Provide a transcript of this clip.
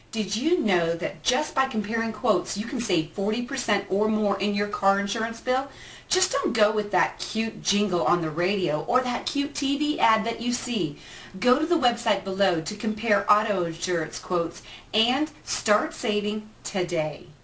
Did you know that just by comparing quotes you can save 40% or more in your car insurance bill? Just don't go with that cute jingle on the radio or that cute TV ad that you see. Go to the website below to compare auto insurance quotes and start saving today.